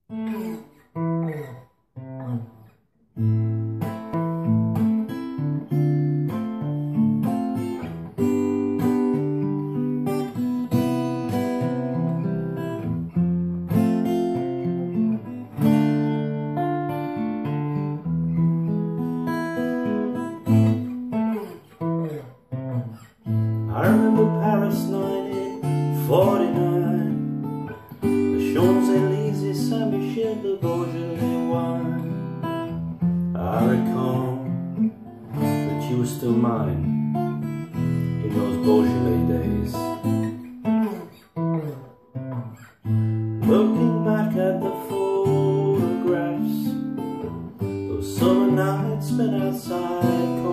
I remember Paris 1949, the Champs-Élysées, Saint-Michel, the Beaujolais wine. I recall that you were still mine in those Beaujolais days. Looking back at the photographs, those summer nights spent outside